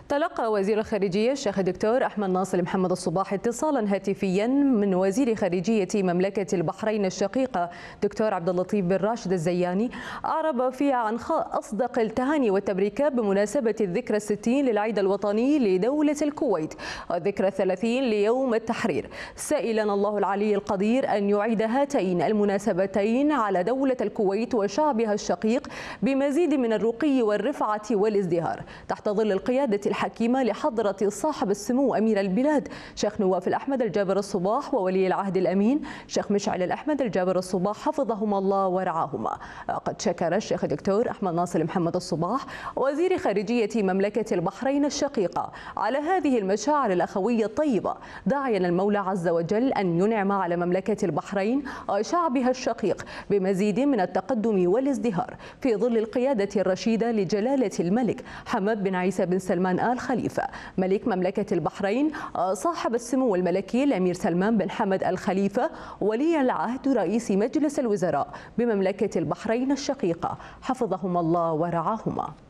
تلقى وزير الخارجية الشيخ الدكتور أحمد ناصر محمد الصباح اتصالا هاتفيا من وزير خارجية مملكة البحرين الشقيقة دكتور عبد اللطيف بن راشد الزياني، أعرب فيها عن أصدق التهاني والتبريكات بمناسبة الذكرى الستين للعيد الوطني لدولة الكويت والذكرى الثلاثين ليوم التحرير، سائلا الله العلي القدير أن يعيد هاتين المناسبتين على دولة الكويت وشعبها الشقيق بمزيد من الرقي والرفعة والازدهار تحت ظل القيادة الحكيمة لحضرة صاحب السمو أمير البلاد شيخ نواف الأحمد الجابر الصباح وولي العهد الأمين شيخ مشعل الأحمد الجابر الصباح حفظهما الله ورعاهما. قد شكر الشيخ الدكتور أحمد ناصر محمد الصباح وزير خارجية مملكة البحرين الشقيقة على هذه المشاعر الأخوية الطيبة، داعيا المولى عز وجل أن ينعم على مملكة البحرين وشعبها الشقيق بمزيد من التقدم والازدهار في ظل القيادة الرشيدة لجلالة الملك حمد بن عيسى بن سلمان آل خليفة ملك مملكة البحرين صاحب السمو الملكي الأمير سلمان بن حمد الخليفة ولي العهد رئيس مجلس الوزراء بمملكة البحرين الشقيقة حفظهما الله ورعاهما.